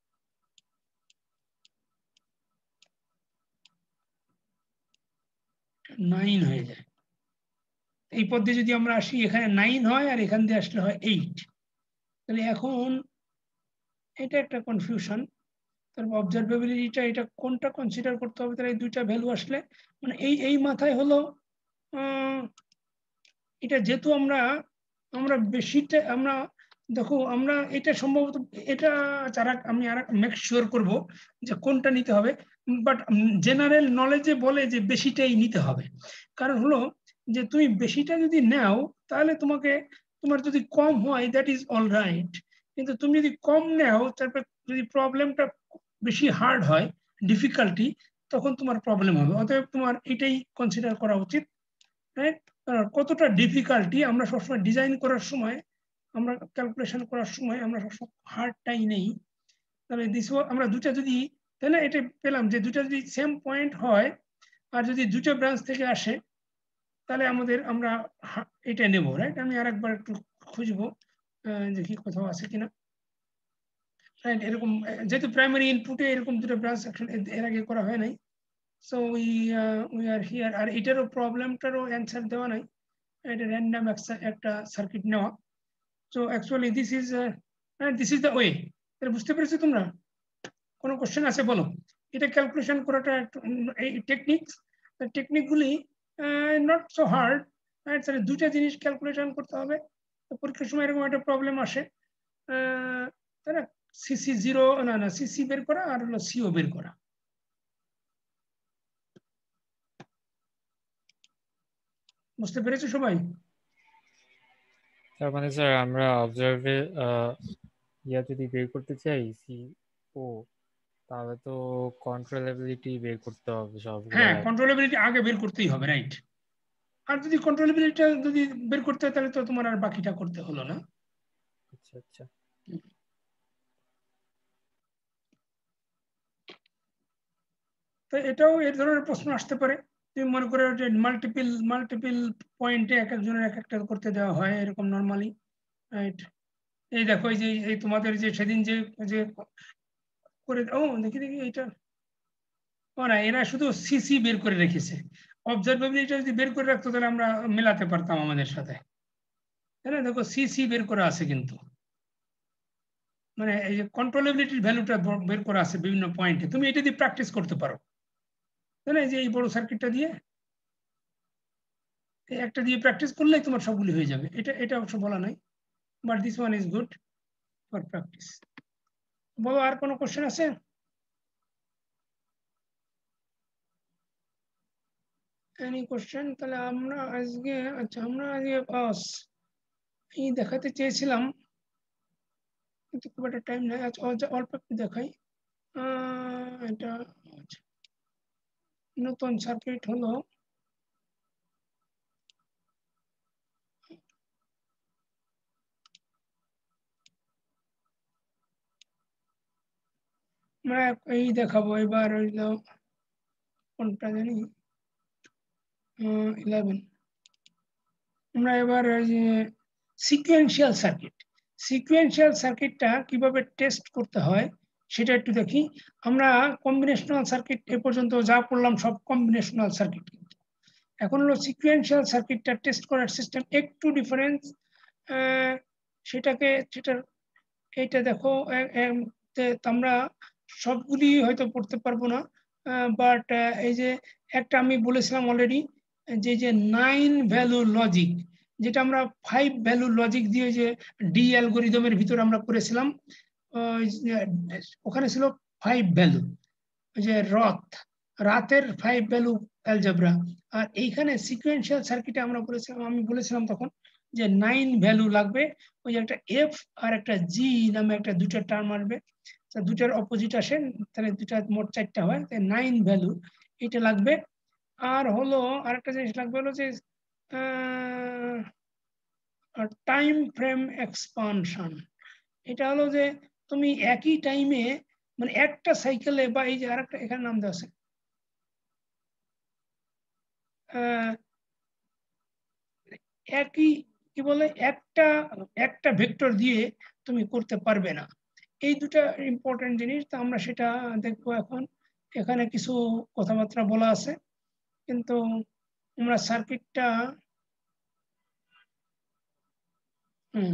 Speaker 1: নাইন হয়ে যায়, এই পদ্ধতি যদি আমরা আসি এখানে নাইন হয় আর এখান দিয়ে আসলে হয় এইট, তাহলে এখন এটা একটা কনফিউশন, তারপর অবজারভেবিলিটিটা এটা কোনটা কনসিডার করতে হবে, তাহলে এই দুইটা ভ্যালু আসলে মানে এই এই মাথায় হলো এটা যেহেতু আমরা আমরা বেশিটা আমরা দেখো আমরা এটা সম্ভবত এটা যারা আমি আর মেক শিওর করবো যে কোনটা নিতে হবে, বাট জেনারেল নলেজে বলে যে বেশিটাই নিতে হবে। কারণ হলো যে তুমি বেশিটা যদি নাও তাহলে তোমাকে তোমার যদি কম হয় দ্যাট ইজ অল রাইট, কিন্তু তুমি যদি কম নাও তারপর যদি প্রবলেমটা বেশি হার্ড হয় ডিফিকাল্টি, তখন তোমার প্রবলেম হবে। অতএব তোমার এটাই কনসিডার করা উচিত, রাইট? কতটা ডিফিকাল্টি আমরা সবসময় ডিজাইন করার সময় আমরা ক্যালকুলেশন করার সময় আমরা সবসময় হার্ডটাই নেই। তাহলে দিস আমরা দুটা যদি তাই না এটা পেলাম যে দুটা যদি সেম পয়েন্ট হয় আর যদি দুটো ব্রাঞ্চ থেকে আসে তাহলে আমাদের আমরা এটা নেব, রাইট? আমি আরেকবার একটু খুঁজবো যে কি কোথাও আছে কিনা, রাইট? এরকম যেহেতু প্রাইমারি ইনপুটে এরকম দুটো ব্রাঞ্চ এর আগে করা হয় নাই, so we we are here. আর এটারও প্রবলেমটারও অ্যান্সার দেওয়া নাই, এটা র্যান্ডম একটা সার্কিট নেওয়া। So actually this is this is the way. তাহলে বুঝতে পেরেছো তোমরা? কোনো কোশ্চেন আছে বলো? এটা ক্যালকুলেশন করাটা এই টেকনিক্স টেকনিকগুলি নট সো হার্ড, রাইট? তাহলে দুটা জিনিস ক্যালকুলেশন করতে হবে। পরীক্ষার সময় এরকম একটা প্রবলেম আসে, তাই না? সিসি জিরো না না সিসি বের করা আর হলো সিও বের করা। বুঝতে পেরেছো সবাই?
Speaker 2: তার মানে স্যার আমরা অবজার্ভে ইয়া যদি বের করতে চাই সি ও, তাহলে তো কন্ট্রোলেবিলিটি বের করতে হবে সবগুলো।
Speaker 1: হ্যাঁ, কন্ট্রোলেবিলিটি আগে বের করতেই হবে, রাইট? আর যদি কন্ট্রোলেবিলিটিটা যদি বের করতে হয় তাহলে তো তোমার আর বাকিটা করতে হলো না।
Speaker 2: আচ্ছা আচ্ছা।
Speaker 1: তো এটাও এর ধরনের প্রশ্ন আসতে পারে। তুমি মনে করো যে মাল্টিপল মাল্টিপল পয়েন্টে এক একজনের এক একটা করতে দেওয়া হয় এরকম নর্মালি, রাইট? এই দেখো এই যে এই তোমাদের যে সেদিন যে যে করে ও দেখি দেখি এইটা ও না, এরা শুধু সিসি বের করে রেখেছে। অবজারভেবিলিটি যদি বের করে রাখতো তাহলে আমরা মেলাতে পারতাম আমাদের সাথে, তাই না? দেখো সিসি বের করা আছে, কিন্তু মানে এই যে কন্ট্রোলেবিলিটির ভ্যালুটা বের করা আছে বিভিন্ন পয়েন্টে। তুমি এটা দিয়ে প্র্যাকটিস করতে পারো, তাই না? এই যে এই বড় সার্কিটটা দিয়ে একটা দিয়ে প্র্যাকটিস করলেই তোমার সবগুলি হয়ে যাবে। এটা এটা অবশ্য বলা নাই, but this one is good for practice. বলো আর কোনো কোশ্চেন আছে? Any question? তাহলে আমরা আজকে আচ্ছা আমরা আজকে বাস এই দেখাতে চেয়েছিলাম কিন্তু খুব একটা টাইম নেই, আচ্ছা অল্প একটু দেখাই। এটা নতুন সার্কিট হলো আমরা এই দেখাবো এবার হইলো কোনটা জানি ইলেভেন। আমরা এবার সিকুয়েন্সিয়াল সার্কিট সিকুয়েন্সিয়াল সার্কিটটা কিভাবে টেস্ট করতে হয় সেটা একটু দেখি। আমরা কম্বিনেশনাল সার্কিট এ পর্যন্ত যা পড়লাম সব কম্বিনেশনাল সার্কিট, কিন্তু এখন হলো সিকুয়েন্সিয়াল সার্কিটটা টেস্ট করার সিস্টেম একটু ডিফারেন্স। সেটাকে সেটার এইটা দেখো আমরা সবগুলি হয়তো পড়তে পারবো না, বাট এই যে একটা আমি বলেছিলাম অলরেডি যে যে নাইন ভ্যালু লজিক, যেটা আমরা ফাইভ ভ্যালু লজিক দিয়ে যে ডি অ্যালগোরিদমের ভিতরে আমরা করেছিলাম, ওখানে ছিল ফাইভ ভ্যালু, যে রথ রাতের ফাইভ ভ্যালু অ্যালজেব্রা। আর এইখানে সিকুয়েন্সিয়াল সার্কিটে আমরা বলেছিলাম আমি বলেছিলাম তখন যে নাইন ভ্যালু লাগবে। ওই একটা এফ আর একটা জি নামে একটা দুটা টার্ম আসবে, দুটার অপোজিট আসে, তাহলে দুটা মোট চারটা হয়, তাই নাইন ভ্যালু এটা লাগবে। আর হলো আরেকটা জিনিস লাগবে হলো যে টাইম ফ্রেম এক্সপানশন। এটা হলো যে তুমি একই টাইমে মানে একটা সাইকেলে বা এই যে আরেকটা এখানে নাম দেওয়া আছে একই কি বলে একটা একটা ভেক্টর দিয়ে তুমি করতে পারবে না। এই দুটা ইম্পর্টেন্ট জিনিস, তো আমরা সেটা দেখবো এখন। এখানে কিছু কথাবার্তা বলা আছে, কিন্তু আমরা সার্কিটটা হুম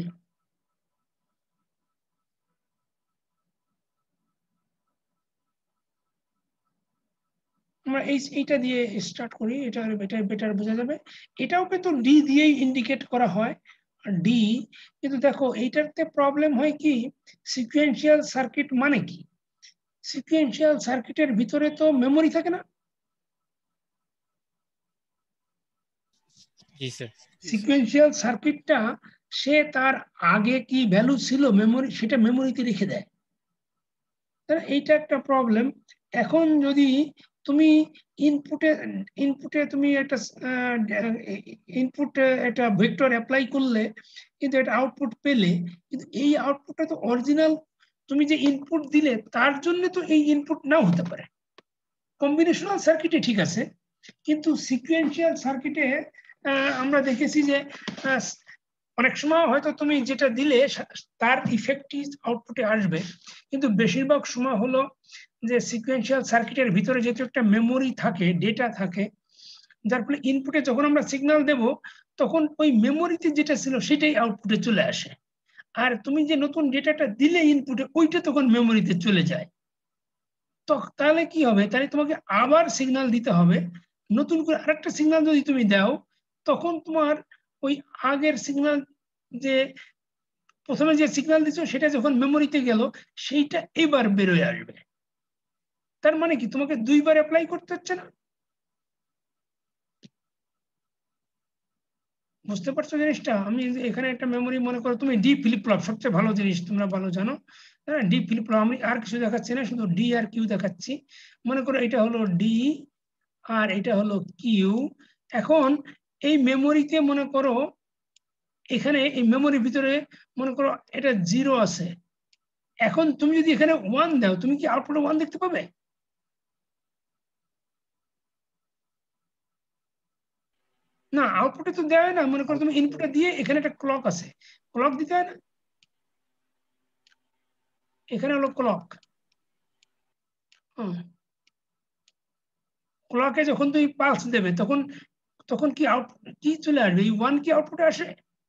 Speaker 1: আমরা এই এইটা দিয়ে স্টার্ট করি, এটা বেটার বেটার বোঝা যাবে। এটাও কিন্তু ডি দিয়েই ইন্ডিকেট করা হয়, ডি। কিন্তু দেখো এইটাতে প্রবলেম হয় কি, সিকোয়েন্সিয়াল সার্কিট মানে কি? সিকোয়েন্সিয়াল সার্কিটের ভিতরে তো মেমোরি থাকে না?
Speaker 2: জি স্যার।
Speaker 1: সিকোয়েন্সিয়াল সার্কিটটা সে তার আগে কি ভ্যালু ছিল মেমোরি, সেটা মেমোরিতে রেখে দেয়। তাহলে এইটা একটা প্রবলেম। এখন যদি তুমি ইনপুটে ইনপুটে তুমি একটা ইনপুট একটা ভেক্টর অ্যাপ্লাই করলে কিন্তু এটা আউটপুট পেলে, কিন্তু এই আউটপুটটা তো অরিজিনাল তুমি যে ইনপুট দিলে তার জন্য তো এই ইনপুট নাও হতে পারে। কম্বিনেশনাল সার্কিটে ঠিক আছে, কিন্তু সিকোয়েন্সিয়াল সার্কিটে আমরা দেখেছি যে অনেক সময় হয়তো তুমি যেটা দিলে তার ইফেক্টই আউটপুটে আসবে, কিন্তু বেশিরভাগ সময় হলো যে সিকোয়েন্সিয়াল সার্কিটের ভিতরে যেহেতু একটা মেমোরি থাকে, ডেটা থাকে, যার ফলে ইনপুটে যখন আমরা সিগন্যাল দেব তখন ওই মেমোরিতে যেটা ছিল সেটাই আউটপুটে চলে আসে, আর তুমি যে নতুন ডেটাটা দিলে ইনপুটে ওইটা তখন মেমোরিতে চলে যায়। তো তাহলে কি হবে, তাহলে তোমাকে আবার সিগন্যাল দিতে হবে, নতুন করে আরেকটা সিগন্যাল যদি তুমি দাও তখন তোমার ওই আগের সিগন্যাল যে প্রথমে যে সিগন্যাল দিচ্ছ সেটা যখন মেমোরিতে গেল সেইটা এবার বেরোয় আসবে। তার মানে কি তোমাকে দুইবার অ্যাপ্লাই করতে হচ্ছে না? বুঝতে পারছো জিনিসটা? আমি এখানে একটা মেমোরি, মনে করো তুমি ডি ফ্লিপ ফ্লপ, সবচেয়ে ভালো জিনিস তোমরা ভালো জানো, হ্যাঁ ডি ফ্লিপ ফ্লপ। আমি আর কিছু দেখাচ্ছি না, শুধু ডি আর কিউ দেখাচ্ছি। মনে করো এটা হলো ডি আর এটা হলো কিউ। এখন এই মেমোরিতে মনে করো এখানে এই মেমোরির ভিতরে মনে করো এটা জিরো আছে। এখন তুমি যদি এখানে ওয়ান দাও তুমি কি আউটপুটে ওয়ান দেখতে পাবে? না, আউটপুটে তো দেওয়া হয় না। মনে করো তুমি ইনপুটে দিয়ে এখানে একটা ক্লক আছে, ক্লক দিতে হয় না? এখানে হলো ক্লক। হুম, ক্লকে যখন তুমি পালস দেবে তখন তখন কি আউট কি চলে আসবে? এই ওয়ান কি আউটপুটে আসে,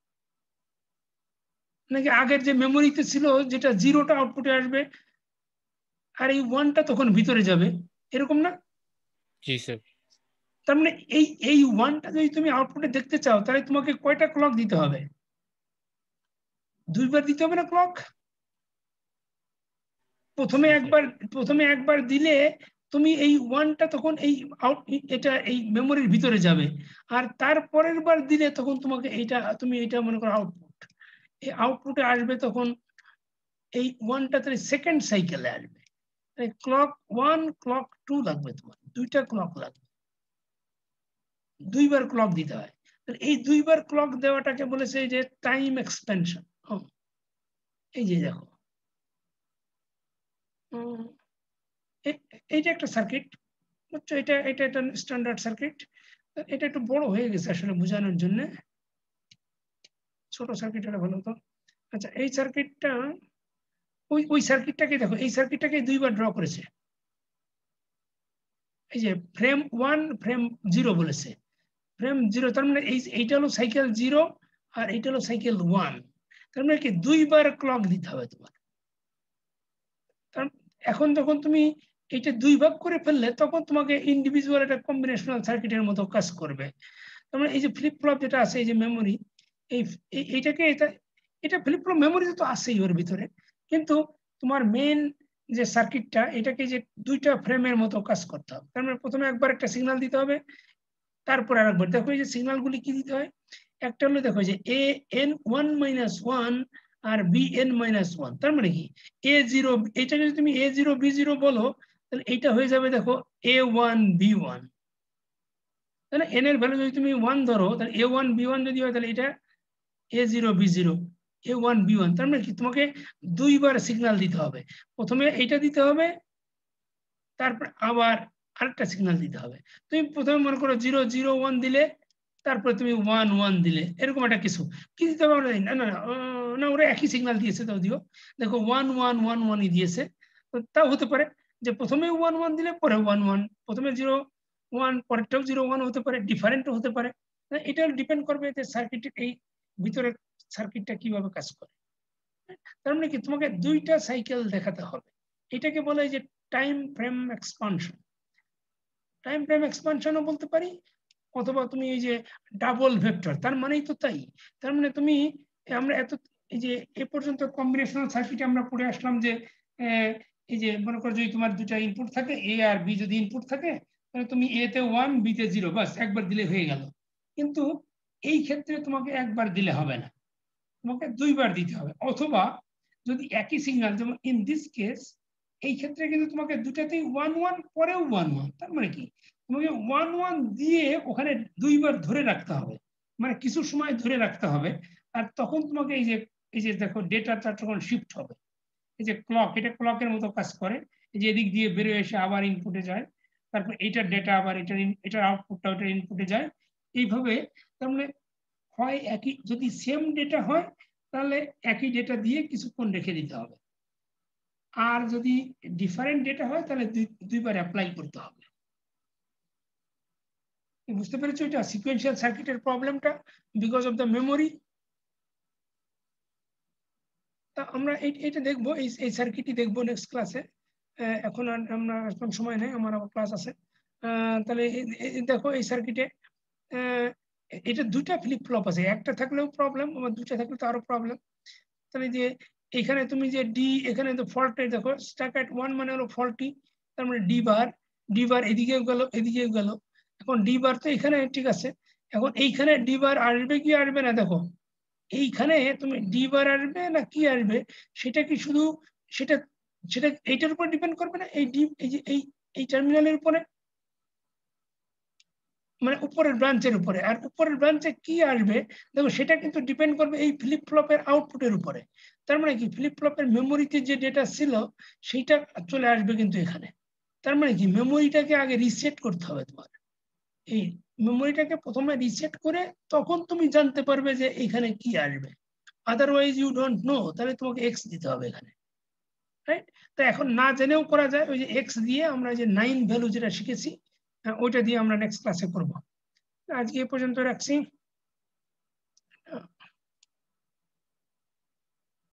Speaker 1: নাকি আগের যে মেমোরিতে ছিল যেটা জিরোটা আউটপুটে আসবে আর এই ওয়ানটা তখন ভিতরে যাবে, এরকম না?
Speaker 2: জি স্যার।
Speaker 1: তার মানে এই এই ওয়ানটা যদি তুমি আউটপুটে দেখতে চাও তাহলে তোমাকে কয়টা ক্লক দিতে হবে? দুইবার দিতে হবে না ক্লক? প্রথমে একবার প্রথমে একবার দিলে তুমি এই ওয়ানটা তখন এই আউট এটা এই মেমোরির ভিতরে যাবে, আর তারপরের বার দিলে তখন তোমাকে এইটা তুমি এটা মনে করো আউটপুট, এই আউটপুটে আসবে তখন এই ওয়ানটা তাহলে সেকেন্ড সাইকেলে আসবে। ক্লক ওয়ান ক্লক টু লাগবে, তোমার দুইটা ক্লক লাগবে, দুইবার ক্লক দিতে হয়। এই দুইবার ক্লক দেওয়াটাকে বলেছে যে টাইম এক্সপেনশন। এই যে দেখো এইটা একটা সার্কিট, বুঝছো? এটা এটা একটা স্ট্যান্ডার্ড সার্কিট। এটা একটু বড় হয়ে গেছে আসলে বোঝানোর জন্য, ছোট সার্কিট এটা ভালো হতো। আচ্ছা, এই সার্কিটটা ওই ওই সার্কিটটাকে দেখো, এই সার্কিটটাকে দুইবার ড্র করেছে। এই যে ফ্রেম ওয়ান ফ্রেম জিরো বলেছে, ফ্রেম জিরো তার মানে এই এইটা হলো সাইকেল জিরো আর এইটা হলো সাইকেল ওয়ান। তার মানে কি দুইবার ক্লক দিতে হবে তোমার। এখন যখন তুমি এটা দুই ভাগ করে ফেললে তখন তোমাকে ইন্ডিভিজুয়াল একটা কম্বিনেশনাল সার্কিটের মতো কাজ করবে। তার মানে এই যে ফ্লিপ ফ্লপ যেটা আছে, এই যে মেমোরি, এই এইটাকে এটা এটা ফ্লিপ ফ্লপ মেমোরি তো আছেই ওর ভিতরে, কিন্তু তোমার মেইন যে সার্কিটটা এটাকে যে দুইটা ফ্রেমের মতো কাজ করতে হবে। তার মানে প্রথমে একবার একটা সিগন্যাল দিতে হবে, তারপর আরেকবার। দেখো এই যে সিগন্যালগুলি কি দিতে হয়, একটা হলো দেখো যে A N one minus one আর বি এন মাইনাস ওয়ান। তার মানে কি এ জিরো, এটা যদি তুমি এ জিরো বি জিরো বলো তাহলে এইটা হয়ে যাবে দেখো এ ওয়ান বি ওয়ান। তাহলে এন এর ভ্যালু যদি তুমি ওয়ান ধরো তাহলে এ ওয়ান বি ওয়ান যদি হয় তাহলে এটা A zero B zero, A one B one. তার মানে কি তোমাকে দুইবার সিগন্যাল দিতে হবে, প্রথমে এইটা দিতে হবে তারপর আবার আরেকটা সিগন্যাল দিতে হবে। তুমি প্রথমে মনে করো জিরো জিরো ওয়ান দিলে, তারপরে তুমি ওয়ান ওয়ান দিলে, এরকম একটা কিছু কি দিতে হবে আমরা জানি না। না না না, ওরা একই সিগন্যাল দিয়েছে তাও দিও, দেখো ওয়ান ওয়ান ওয়ান ওয়ানই দিয়েছে। তো তাও হতে পারে যে প্রথমে ওয়ান ওয়ান দিলে পরে ওয়ান ওয়ান, প্রথমে জিরো ওয়ান পরেরটাও জিরো ওয়ান হতে পারে, ডিফারেন্টও হতে পারে। এটা ডিপেন্ড করবে যে সার্কিটের এই ভিতরে সার্কিটটা কিভাবে কাজ করে। তার মানে কি তোমাকে দুইটা সাইকেল দেখাতে হবে, এটাকে বলে যে time frame expansion. Time prime এক্সপানশনও বলতে পারি, অথবা তুমি এই যে ডাবল ভেক্টর, তার মানেই তো তাই। তার মানে তুমি আমরা এত এই যে এ পর্যন্ত কম্বিনেশনাল সার্কিটে আমরা পড়ে আসলাম যে এই যে মনে করো যদি তোমার দুটা ইনপুট থাকে, এ আর বি যদি ইনপুট থাকে, তাহলে তুমি এ তে ওয়ান, বি তে জিরো, বাস একবার দিলে হয়ে গেল। কিন্তু এই ক্ষেত্রে তোমাকে একবার দিলে হবে না, তোমাকে দুইবার দিতে হবে। অথবা যদি একই সিগন্যাল, যেমন ইন দিস কেস, এই ক্ষেত্রে কিন্তু তোমাকে দুটাতেই ওয়ান ওয়ান পরেও ওয়ান ওয়ান, তার মানে কি তোমাকে ওয়ান ওয়ান দিয়ে ওখানে দুইবার ধরে রাখতে হবে, মানে কিছু সময় ধরে রাখতে হবে। আর তখন তোমাকে এই যে এই যে দেখো ডেটাটা তখন শিফট হবে, এই যে ক্লক, এটা ক্লকের মতো কাজ করে, এই যে এদিক দিয়ে বেরোয় এসে আবার ইনপুটে যায়, তারপর এইটার ডেটা আবার এটার এটার আউটপুটটা ওটার ইনপুটে যায়, এইভাবে। তার মানে হয় একই, যদি সেম ডেটা হয় তাহলে একই ডেটা দিয়ে কিছুক্ষণ রেখে দিতে হবে, আর যদি ডিফারেন্ট ডেটা হয় তাহলে দুইবার অ্যাপ্লাই করতে হবে। বুঝতে পেরেছো? এটা সিকোয়েন্সিয়াল সার্কিটের প্রবলেমটা বিকজ অফ দ্য মেমোরি। আমরা এটা দেখবো, এই এই সার্কিটই দেখবো নেক্সট ক্লাসে। এখন আর আমরা এখন সময় নেই, আমার আবার ক্লাস আছে। তাহলে দেখো এই সার্কিটে এটা দুইটা ফ্লিপ ফ্লপ আছে, একটা থাকলেও প্রবলেম, আবার দুইটা থাকলে তো আরো প্রবলেম। তাহলে যে এখানে তুমি যে ডি, এখানে তো ফল্টে দেখো, স্টাক এট ওয়ান মানে হলো ফল্টি, তার মানে ডি বার, ডি বার এদিকেও গেল এদিকেও গেল। এখন ডি বার তো এখানে ঠিক আছে, এখন এইখানে ডি বার আসবে কি আসবে না, দেখো এইখানে তুমি ডি বার আসবে না কি আসবে, সেটা কি শুধু সেটা সেটা এইটার উপর ডিপেন্ড করবে না, এই ডি এই যে এই এই টার্মিনালের উপরে, মানে উপরের ব্রাঞ্চের উপরে। আর উপরের ব্রাঞ্চে কি আসবে দেখো, সেটা কিন্তু ডিপেন্ড করবে এই ফ্লিপ ফ্লপের আউটপুটের উপরে। তার মানে কি ফ্লিপ ফ্লপের মেমোরিতে যে ডেটা ছিল সেইটা চলে আসবে কিন্তু এখানে। তার মানে কি মেমোরিটাকে আগে রিসেট করতে হবে তোমার, এই মেমোরিটাকে প্রথমে রিসেট করে তখন তুমি জানতে পারবে যে এখানে কি আসবে। আদারওয়াইজ ইউ ডোন্ট নো, তাহলে তোমাকে এক্স দিতে হবে এখানে, রাইট? তো এখন না জেনেও করা যায়, ওই যে এক্স দিয়ে আমরা যে নাইন ভ্যালু যেটা শিখেছি ওইটা দিয়ে আমরা নেক্সট ক্লাসে করবো। আজকে এ পর্যন্ত রাখছি।